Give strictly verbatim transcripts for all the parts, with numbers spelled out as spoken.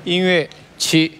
音乐起。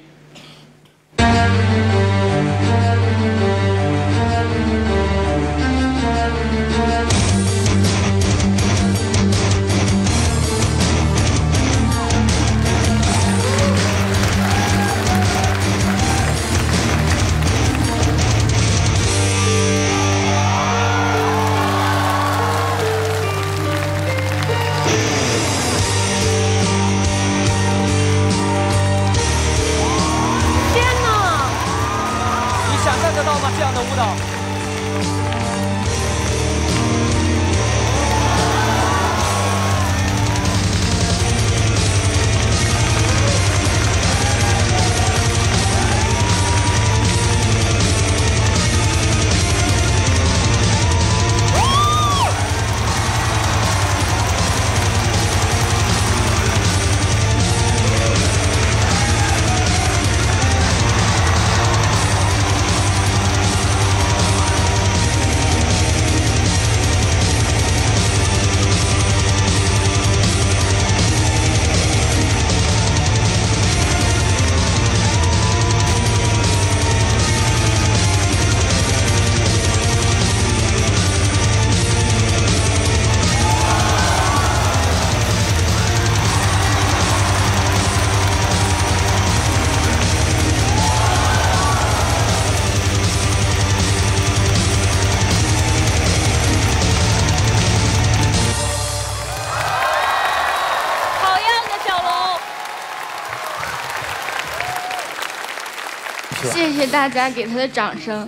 谢谢大家给他的掌声。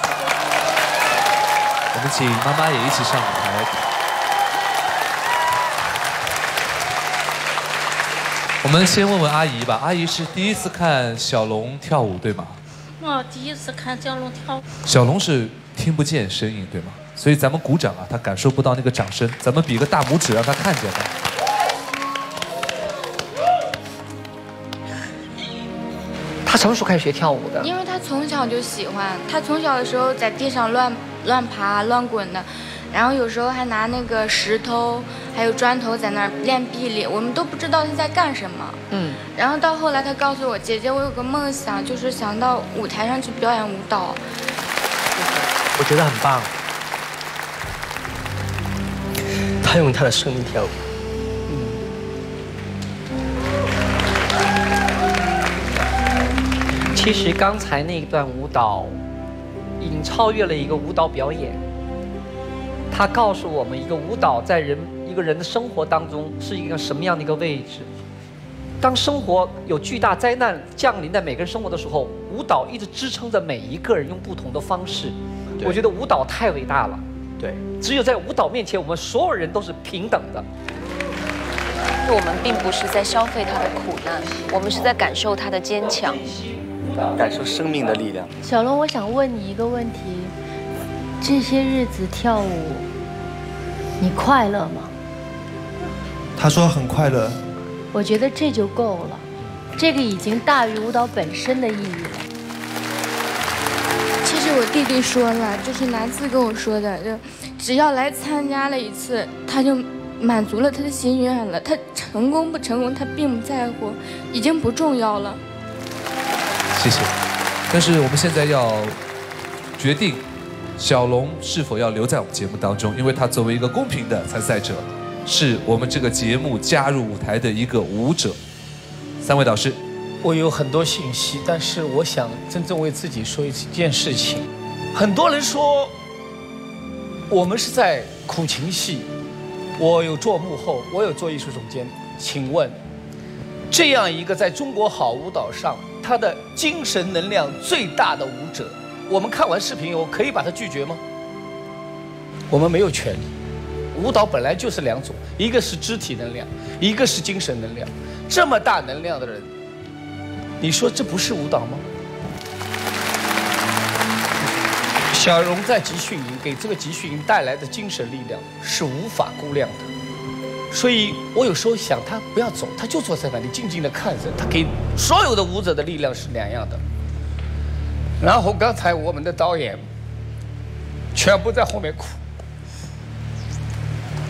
我们请妈妈也一起上舞台。我们先问问阿姨吧，阿姨是第一次看小龙跳舞对吗？ 我第一次看小龙跳舞。 小龙是听不见声音对吗？所以咱们鼓掌啊，他感受不到那个掌声，咱们比个大拇指让他看见吧。 他什么时候开始学跳舞的？ 因为他从小就喜欢，他从小的时候在地上乱乱爬、乱滚的，然后有时候还拿那个石头还有砖头在那儿练臂力，我们都不知道他在干什么。嗯。然后到后来，他告诉我姐姐，我有个梦想，就是想到舞台上去表演舞蹈。 我觉得很棒。他用他的生命跳舞。 其实刚才那一段舞蹈，已经超越了一个舞蹈表演。它告诉我们，一个舞蹈在人一个人的生活当中是一个什么样的一个位置。当生活有巨大灾难降临在每个人生活的时候，舞蹈一直支撑着每一个人用不同的方式。我觉得舞蹈太伟大了。对，只有在舞蹈面前，我们所有人都是平等的。 我们并不是在消费他的苦难，我们是在感受他的坚强， 感受生命的力量。 小龙，我想问你一个问题：这些日子跳舞，你快乐吗？ 他说很快乐。 我觉得这就够了，这个已经大于舞蹈本身的意义了。 其实我弟弟说了，就是南次跟我说的，就只要来参加了一次，他就。 满足了他的心愿了，他成功不成功，他并不在乎，已经不重要了。 谢谢。但是我们现在要决定小龙是否要留在我们节目当中，因为他作为一个公平的参赛者，是我们这个节目加入舞台的一个舞者。三位导师， 我有很多信息，但是我想真正为自己说一件事情。很多人说我们是在苦情戏。 我有做幕后，我有做艺术总监。请问，这样一个在中国好舞蹈上，他的精神能量最大的舞者，我们看完视频以后，可以把他拒绝吗？我们没有权利。舞蹈本来就是两种，一个是肢体能量，一个是精神能量。这么大能量的人，你说这不是舞蹈吗？小荣在集训营给这个集训营带来的精神力量是无法估量的，所以我有时候想他不要走，他就坐在那里静静地看着，他给所有的舞者的力量是两样的。然后刚才我们的导演全部在后面哭，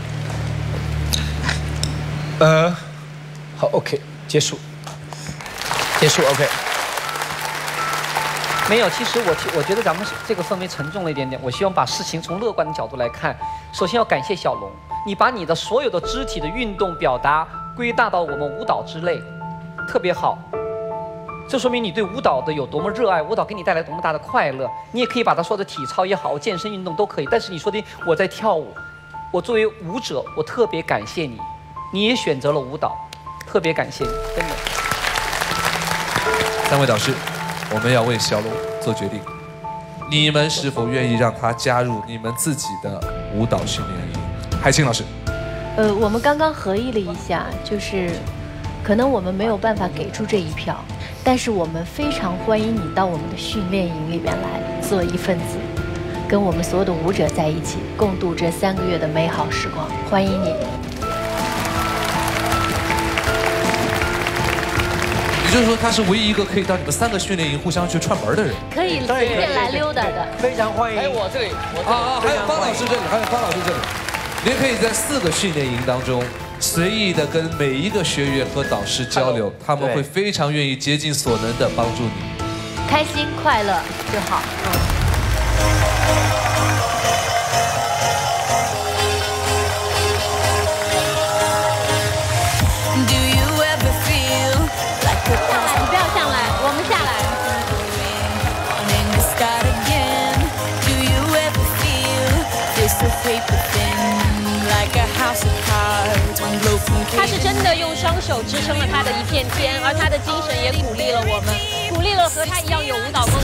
呃，好 ，OK， 结束。 结束 OK。 没有，其实我我觉得咱们这个氛围沉重了一点点。我希望把事情从乐观的角度来看。首先要感谢小龙，你把你的所有的肢体的运动表达归纳到我们舞蹈之类，特别好。这说明你对舞蹈的有多么热爱，舞蹈给你带来多么大的快乐。你也可以把它说的体操也好，健身运动都可以。但是你说的我在跳舞，我作为舞者，我特别感谢你，你也选择了舞蹈，特别感谢你，真的。 三位导师，我们要为小龙做决定，你们是否愿意让他加入你们自己的舞蹈训练营？海清老师， 呃，我们刚刚合议了一下，就是可能我们没有办法给出这一票，但是我们非常欢迎你到我们的训练营里面来做一份子，跟我们所有的舞者在一起，共度这三个月的美好时光。欢迎你。 也就是说，他是唯一一个可以到你们三个训练营互相去串门的人。 可以随便来溜达的， 非常欢迎。 还有我这里，我啊啊，还有方老师这里，还有方老师这里，您可以在四个训练营当中随意的跟每一个学员和导师交流，他们会非常愿意竭尽所能的帮助你。 开心快乐就好。 你不要上来，我们下来。 他是真的用双手支撑了他的一片天，而他的精神也鼓励了我们，鼓励了和他一样有舞蹈梦。